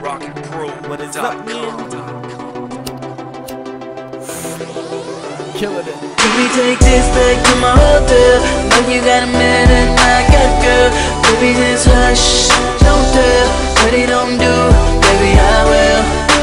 What is up, man? Killing it. Baby, take this back to my hotel. Know you got a man and I got a girl. Baby, just hush, don't tell. What he don't do, baby, I will,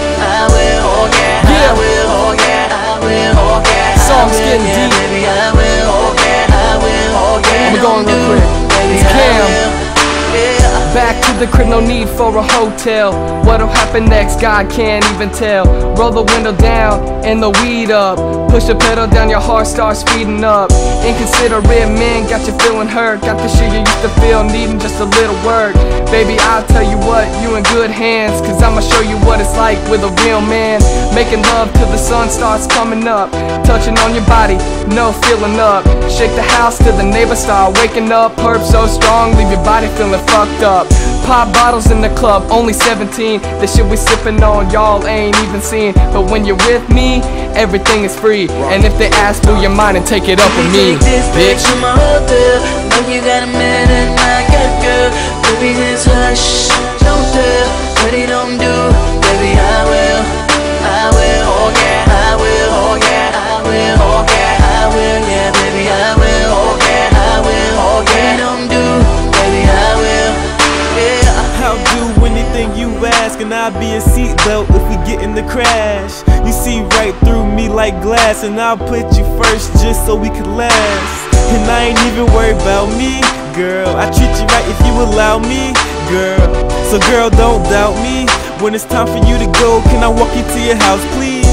oh yeah, I will, oh yeah, I will, oh yeah. Song's getting deep. Baby, I will, oh yeah, I will, oh yeah. I'm going real quick. Baby, It's I Cam. will, yeah. Back to the crib, no need for a hotel. What'll happen next, God can't even tell. Roll the window down and the weed up. Push the pedal down, your heart starts speeding up. Inconsiderate men got you feeling hurt. Got the shit you used to feel, needing just a little work. Baby, I'll tell you what, you in good hands. Cause I'ma show you what it's like with a real man. Making love till the sun starts coming up. Touching on your body, no feeling up. Shake the house till the neighbors start waking up. Herb so strong, leave your body feeling fucked up. Pop bottles in the club, only 17. The shit we sippin' on, y'all ain't even seen. But when you're with me, everything is free. And if they ask, blow your mind and take it up with me, bitch. To my hotel. Know you got a man and I got a girl. Baby, just hush, don't tell. What he don't do, baby, I will, oh yeah, I will, oh yeah, I will, oh yeah, I will, yeah, baby, I will, oh yeah, I will, oh yeah. What he don't do, baby, I will, yeah. I'll do anything you ask, and I'll be a seatbelt if we get in the crash. You see right through me like glass, and I'll put you first just so we can last. And I ain't even worried about me, girl. I treat you right if you allow me, girl. So girl, don't doubt me. When it's time for you to go, can I walk you to your house, please?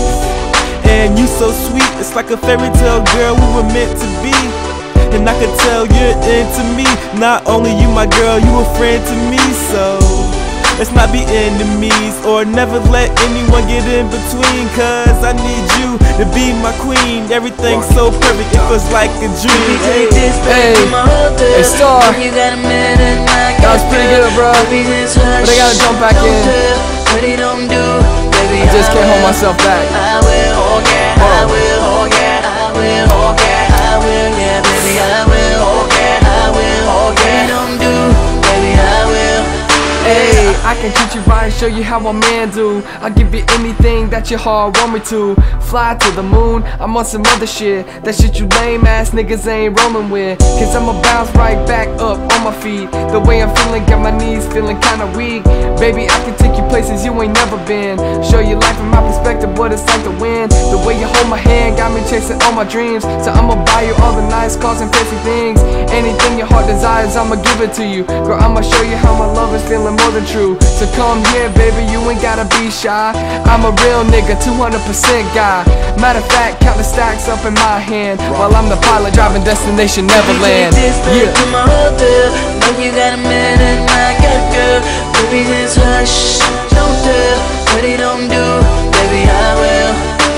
And you so sweet, it's like a fairy tale, girl, we were meant to be. And I could tell you're into me. Not only you my girl, you a friend to me. So let's not be enemies, or never let anyone get in between. Cause I need you to be my queen. Everything's so perfect, it feels like a dream. Take this back to my hotel. Hey, Star. You got a man and I That got was pretty good, bro. Baby, just hush, But I gotta jump back don't in. tell. What he don't do, baby, I just can't hold will, myself back. I will, oh yeah, I will, oh yeah, I will, oh yeah, I will, yeah, baby, I will, oh yeah, I will, oh yeah. What he don't do, baby, I will. Hey, I can treat you right, show you how a man do. I'll give you anything that your heart want me to. Fly to the moon, I'm on some other shit. That shit you lame ass niggas ain't rolling with. Cause I'ma bounce right back up on my feet. The way I'm feeling, got my knees feeling kinda weak. Baby, I can take you places you ain't never been. Show you life from my perspective, what it's like to win. The way you hold my hand, got me chasing all my dreams. So I'ma buy you all the nice cars and fancy things. Anything your heart desires, I'ma give it to you. Girl, I'ma show you how my love is feeling more than true. So come here, baby, you ain't gotta be shy. I'm a real nigga, 200% guy. Matter of fact, count the stacks up in my hand while I'm the pilot driving destination Neverland. Yeah. To my hotel. Know you got a man and I got a girl. Baby, just hush, don't tell. What he don't do, baby, I will,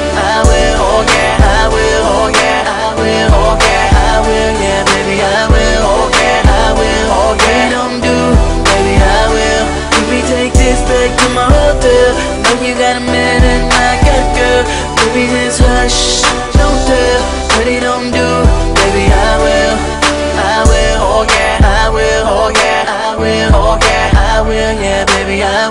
oh yeah, I will, oh yeah, I will, oh yeah, I will, yeah, baby, I will, oh yeah, I will, oh yeah. What he don't do, baby, I will. Baby, take this back to my hotel. Know you got a man and I got a girl. Baby, just hush, don't tell. What he don't do, baby, I will, oh yeah, I will, oh yeah, I will, oh yeah, I will, yeah, baby, I will.